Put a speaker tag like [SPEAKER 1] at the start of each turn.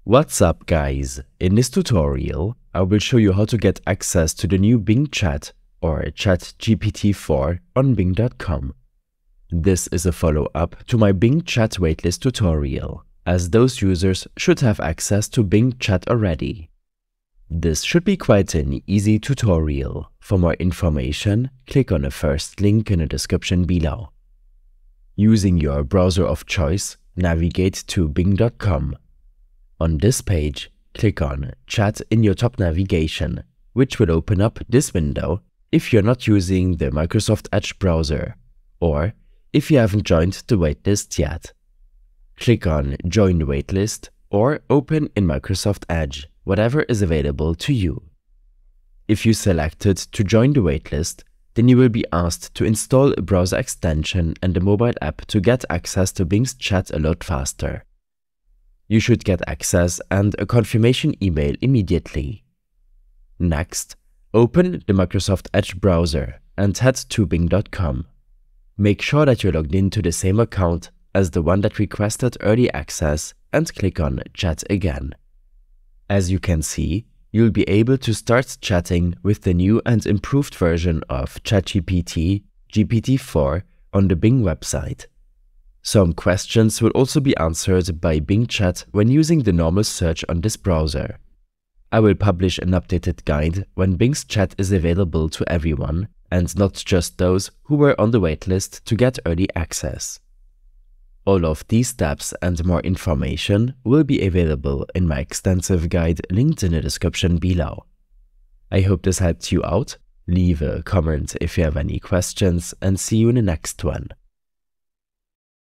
[SPEAKER 1] What's up guys? In this tutorial, I will show you how to get access to the new Bing Chat or ChatGPT 4 on Bing.com. This is a follow-up to my Bing Chat waitlist tutorial, as those users should have access to Bing Chat already. This should be quite an easy tutorial. For more information, click on the first link in the description below. Using your browser of choice, navigate to Bing.com. On this page, click on Chat in your top navigation, which will open up this window if you're not using the Microsoft Edge browser, or if you haven't joined the waitlist yet. Click on Join the Waitlist or Open in Microsoft Edge, whatever is available to you. If you selected to join the waitlist, then you will be asked to install a browser extension and a mobile app to get access to Bing's chat a lot faster. You should get access and a confirmation email immediately. Next, open the Microsoft Edge browser and head to Bing.com. Make sure that you're logged into the same account as the one that requested early access and click on Chat again. As you can see, you'll be able to start chatting with the new and improved version of ChatGPT, GPT-4 on the Bing website. Some questions will also be answered by Bing Chat when using the normal search on this browser. I will publish an updated guide when Bing's chat is available to everyone and not just those who were on the waitlist to get early access. All of these steps and more information will be available in my extensive guide linked in the description below. I hope this helped you out. Leave a comment if you have any questions and see you in the next one.